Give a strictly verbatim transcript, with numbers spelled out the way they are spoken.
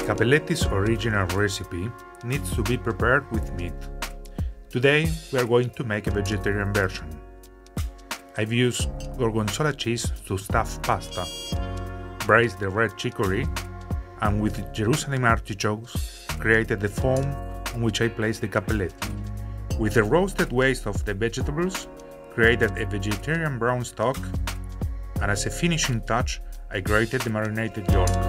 Cappelletti's original recipe needs to be prepared with meat. Today we are going to make a vegetarian version. I've used gorgonzola cheese to stuff pasta, braised the red chicory, and with Jerusalem artichokes created the foam on which I placed the cappelletti. With the roasted waste of the vegetables, created a vegetarian brown stock, and as a finishing touch I grated the marinated yolk.